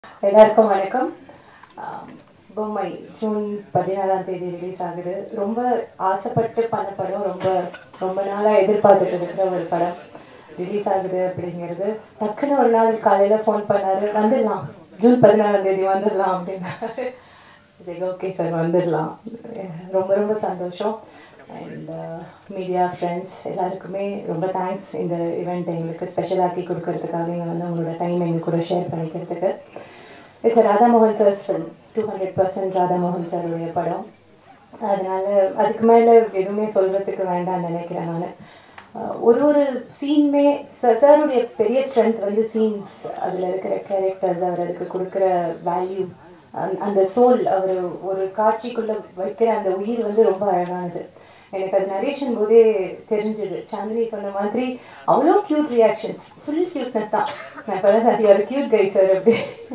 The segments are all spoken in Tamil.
எல்லாருக்கும் வணக்கம். பொம்மை ஜூன் 14ஆம் தேதி ரிலீஸ் ஆகுது. ரொம்ப ஆசைப்பட்டு பண்ண படம், ரொம்ப ரொம்ப நாளாக எதிர்பார்த்துட்டு இருக்கிற ஒரு படம் ரிலீஸ் ஆகுது அப்படிங்கிறது. டக்குன்னு ஒரு நாள் காலையில் ஃபோன் பண்ணார், வந்துடலாம் ஜூன் 14ஆம் தேதி வந்துடலாம் அப்படின்னாரு. சரி, ஓகே சார் வந்துடலாம். ரொம்ப ரொம்ப சந்தோஷம். அண்ட் மீடியா ஃப்ரெண்ட்ஸ் எல்லாருக்குமே ரொம்ப தேங்க்ஸ். இந்த ஈவெண்ட் எங்களுக்கு ஸ்பெஷல் ஆக்கி கொடுக்கறதுக்காக நீங்கள் வந்து உங்களோட டைம் எங்கள் கூட ஷேர் பண்ணிக்கிறதுக்கு. இட்ஸ் ராதா மோகன் சார்ஸ் ஃபில்ம். 200% ராதா மோகன் சாருடைய படம். அதனால அதுக்கு மேலே எதுவுமே சொல்கிறதுக்கு வேண்டாம்னு நினைக்கிறேன் நான். ஒரு ஒரு சீனுமே சாருடைய பெரிய ஸ்ட்ரென்த் வந்து சீன்ஸ், அதில் இருக்கிற கேரக்டர்ஸ், அவர் அதுக்கு கொடுக்குற வேல்யூ, அந்த சோல், அவர் ஒரு காட்சிக்குள்ளே வைக்கிற அந்த உயிர் வந்து ரொம்ப அழகானது. எனக்கு அது நரேஷன் போதே தெரிஞ்சுது. சாந்தினி சொன்ன மாதிரி அவ்வளோ க்யூட் ரியாக்ஷன்ஸ், ஃபுல் க்யூட்னஸ் தான். நான் இப்போ தான் சார் அவர் க்யூட் கை சார் அப்படி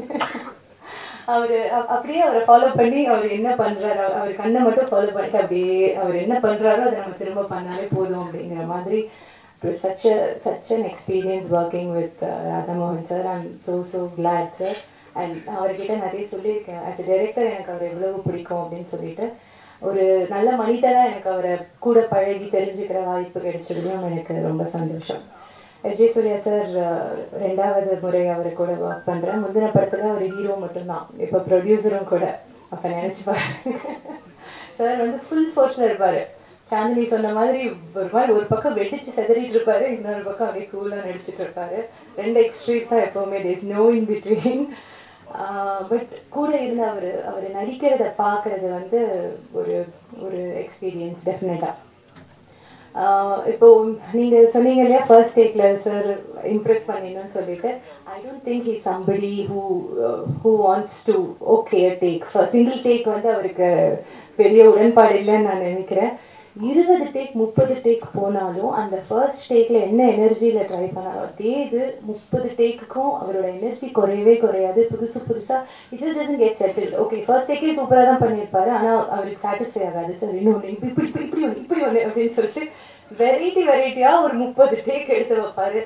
அவர் அப்படியே அவரை ஃபாலோ பண்ணி அவர் என்ன பண்ணுறாரு, அவர் கண்ணை மட்டும் ஃபாலோ பண்ணிட்டு அப்படியே அவர் என்ன பண்ணுறாரோ அதை நம்ம திரும்ப பண்ணாலே போதும் அப்படிங்கிற மாதிரி. such an experience working with Radha Mohan sir. I'm so glad sir. And அவர்கிட்ட நிறைய சொல்லியிருக்கேன், ஆஸ் எ டைரக்டர் எனக்கு அவர் எவ்வளவு பிடிக்கும் அப்படின்னு சொல்லிட்டு. ஒரு நல்ல மனிதராக எனக்கு அவரை கூட பழகி தெரிஞ்சுக்கிற வாய்ப்பு கிடைச்சதுலையும் எனக்கு ரொம்ப சந்தோஷம். எஸ்.ஜே. சூர்யா சார் 2வது முறை அவரை கூட ஒர்க் பண்ணுறேன். முந்தின படத்தில் ஒரு ஹீரோ மட்டும்தான், இப்போ ப்ரொடியூசரும் கூட. அப்போ நினச்சி பாருங்க, சார் வந்து ஃபுல் ஃபோர்ஸில் இருப்பார். சாந்தினி சொன்ன மாதிரி ஒரு பக்கம் வெடிச்சு செதறிட்டு இருப்பாரு, இன்னொரு பக்கம் அப்படியே கூலாக நடிச்சிட்டு இருப்பாரு. 2 எக்ஸ்ட்ரீம் தான் எப்போவுமே, there is no in between. But கூட இருந்து அவர் நடிக்கிறத பார்க்குறது வந்து ஒரு ஒரு எக்ஸ்பீரியன்ஸ் டெஃபினட்டாக. இப்போ நீங்கள் சொன்னீங்க இல்லையா, ஃபர்ஸ்ட் டேக்கில் சார் இம்ப்ரெஸ் பண்ணிடணும்னு சொல்லிட்டு. I don't think he somebody who wants to okay take. Single take வந்து அவருக்கு பெரிய உடன்பாடு இல்லைன்னு நான் நினைக்கிறேன். 20 டேக் 30 டேக் போனாலும் அந்த ஃபர்ஸ்ட் டேக்கில் என்ன எனர்ஜியில் ட்ரை பண்ணாலும் அதே இது 30 டேக்குக்கும் அவரோட எனர்ஜி குறையவே குறையாது. புதுசாக it just doesn't get settle. Okay, first டேக்கே சூப்பராக தான் பண்ணியிருப்பாரு, ஆனால் அவருக்கு சாட்டிஸ்ஃபை ஆகாது. சார் இன்னொன்று இப்படி ஒன்று அப்படின்னு சொல்லிட்டு வெரைட்டியாக ஒரு 30 டேக் எடுத்து வைப்பார்.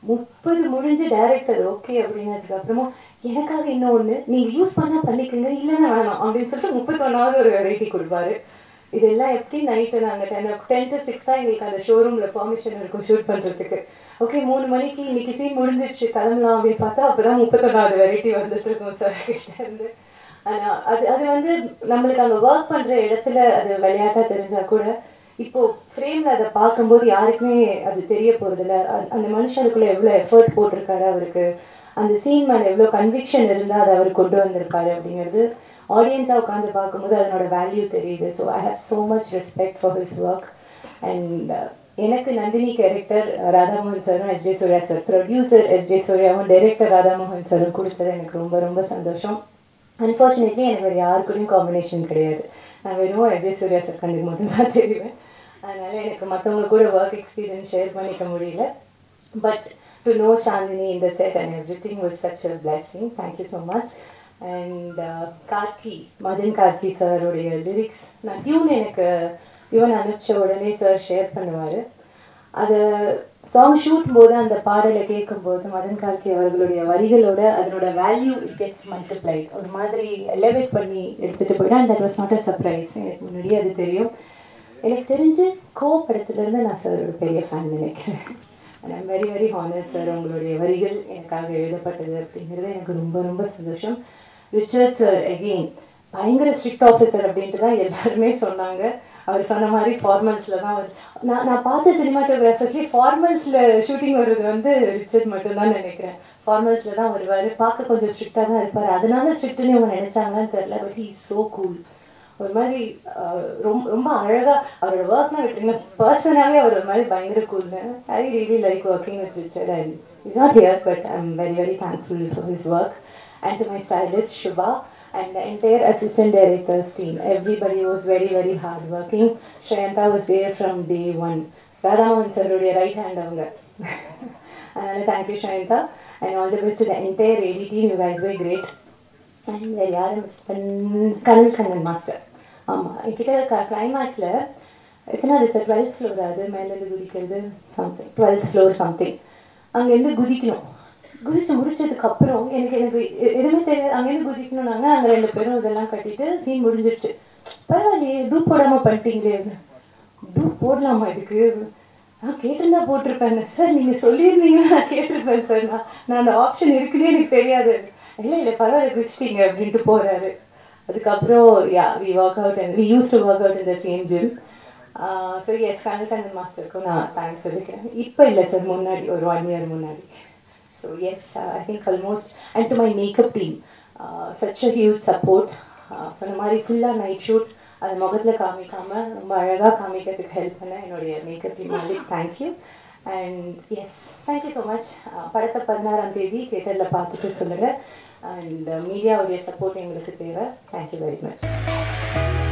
30 முடிஞ்சு டைரக்டர் ஓகே அப்படின்னதுக்கு அப்புறமா எனக்காக இன்னொன்று நீங்கள் யூஸ் பண்ணால் பண்ணிக்கோங்க, இல்லைன்னா வேணாம் அப்படின்னு சொல்லிட்டு 31வது ஒரு வெரைட்டி கொடுப்பாரு. இதெல்லாம் எப்படி நைட்டு நாங்கள் 10 to 6 தான் எங்களுக்கு அந்த ஷோரூமில் பெர்மிஷன் இருக்கும் ஷூட் பண்ணுறதுக்கு. ஓகே 3 மணிக்கு இன்னைக்கு சீன் முடிஞ்சிடுச்சு கிளம்பலாம் அப்படின்னு பார்த்தா அப்போ தான் 31வது வெரைட்டி வந்துட்டு இருக்கோம் சார் கிட்டேருந்து. ஆனால் அது வந்து நம்மளுக்கு அங்கே ஒர்க் பண்ணுற இடத்துல அது விளையாட்டாக தெரிஞ்சால் கூட இப்போது ஃப்ரேமில் அதை பார்க்கும்போது யாருக்குமே அது தெரிய போகிறதில்ல. அந்த மனுஷனுக்குள்ளே எவ்வளோ எஃபர்ட் போட்டிருக்காரு, அவருக்கு அந்த சீன் மேலே எவ்வளோ கன்விக்ஷன் இருந்தால் அதை அவர் கொண்டு வந்திருக்காரு அப்படிங்கிறது ஆடியன்ஸாக உட்காந்து பார்க்கும்போது அதனோட வேல்யூ தெரியுது. So I have so much respect for his work. And எனக்கு நந்தினி கேரக்டர் ராதாமோகன் சாரும் S J. Suryah sir, producer S J. சூர்யாவும் டைரக்டர் ராதாமோகன் சாரும் கொடுத்தது எனக்கு ரொம்ப ரொம்ப சந்தோஷம். அன்ஃபார்ச்சுனேட்லி எனக்கு வேறு யாருக்கூடையும் காம்பினேஷன் கிடையாது. நான் வெறும் எஸ்.ஜே. சூர்யா சார் கண்ணுக்கு மட்டும்தான் தெரியுவேன். அதனால் எனக்கு மற்றவங்க கூட ஒர்க் எக்ஸ்பீரியன்ஸ் ஷேர் பண்ணிக்க முடியல. But to know Chandini in the set and everything was such a blessing. Thank you so much. And Madhan Karky சாருடைய லிரிக்ஸ், நான் டியூன் எனக்கு யுவன் அனுப்பிச்ச உடனே சார் ஷேர் பண்ணுவார். அதை சாங் ஷூட் போது அந்த பாடலை கேட்கும்போது மதன் கார்கி அவர்களுடைய வரிகளோட அதனோட வேல்யூ இட் கெட்ஸ் மல்டிப்ளைட். ஒரு மாதிரி எலவேட் பண்ணி எடுத்துகிட்டு போயிட்டா. And that was not a surprise, எனக்கு முன்னாடியே அது தெரியும். எனக்கு தெரிஞ்சு படத்துலேருந்து நான் சார் ஒரு பெரிய ஃபேன் நினைக்கிறேன். And I'm very honoured sir, உங்களுடைய வரிகள் எனக்காக எழுதப்பட்டது அப்படிங்கிறது எனக்கு ரொம்ப ரொம்ப சந்தோஷம். ரிச்சர்ட் சார் அகெயின் பயங்கர ஸ்ட்ரிக்ட் ஆஃபீஸர் அப்படின்ட்டு தான் எல்லாருமே சொன்னாங்க. அவர் சொன்ன மாதிரி ஃபார்மல்ஸில் தான் நான் பார்த்த சினிமாட்டோகிராஃபர்ஸ்லேயே ஃபார்மல்ஸில் ஷூட்டிங் வர்றது வந்து ரிச்சர்ட் மட்டும்தான் நினைக்கிறேன். ஃபார்மல்ஸில் தான் வருவார், பார்க்க கொஞ்சம் ஸ்ட்ரிக்டாக தான் இருப்பார். அதனால ஸ்ட்ரிக்ட்னு அவங்க நினச்சாங்கன்னு தெரில. But he is so cool. ஒரு மாதிரி ரொம்ப அழகாக அவரோட ஒர்க்லாம் விட்டுருங்க, பர்சனாகவே அவர் ஒரு மாதிரி பயங்கர கூல்னு. I really like working with Richard. And is not here but I am very thankful for his work. And to my stylist Shubha and the entire assistant directors team. Everybody was very hardworking. Shayanta was there from day one. Radha Mohan sir uடைய right hand avanga. And thank you Shayanta and all the best to the entire AD team. You guys were great. And yaar Kanal master. ஆமா, கிட்ட கிளைமாக்ஸ்ல எத்தனாவது சார் 12th ஃப்ளோர், அது மேலேருந்து குதிக்கிறது சம்திங், 12th ஃப்ளோர் சம்திங், அங்கேருந்து குதிக்கணும். குதிச்சு முடிச்சதுக்கப்புறம் எனக்கு எனக்கு எதுவுமே தெரியாது. அங்கேருந்து குதிக்கணும்னாங்க. அங்கே 2 பேரும் இதெல்லாம் கட்டிட்டு சீன் முடிஞ்சிருச்சு. பரவாயில்லையே டூப் போடாமல் பண்ணிட்டீங்களே. டூப் போடலாமா இதுக்கு? நான் கேட்டிருந்தா போட்டிருப்பேங்க சார். நீங்கள் சொல்லியிருந்தீங்கன்னா நான் கேட்டிருப்பேன் சார். நான் அந்த ஆப்ஷன் இருக்குன்னே எனக்கு தெரியாது. இல்லை பரவாயில்ல குதிச்சிட்டிங்க அப்படின்ட்டு போகிறாரு. அதுக்கப்புறம் we work out and we used to work out in the same gym. So yes Kanal Kannan மாஸ்டருக்கும் நான் தேங்க்ஸ் சொல்லிக்கிறேன். இப்போ இல்லை சார், முன்னாடி ஒரு 1 year முன்னாடி. So yes I think almost and to my makeup team such a huge support. சொன்ன மாதிரி ஃபுல்லாக நைட் ஷூட் அது முகத்தில் காமிக்காமல் ரொம்ப அழகாக காமிக்கிறதுக்கு ஹெல்ப் பண்ண என்னுடைய மேக்கப் டீம் வந்து thank you. And yes thank you so much. படத்தை 16ஆம் தேதி தியேட்டரில் பார்த்துட்டு சொல்லுங்கள். அண்ட் மீடியாவுடைய சப்போர்ட் எங்களுக்கு தேவை. Thank you very much.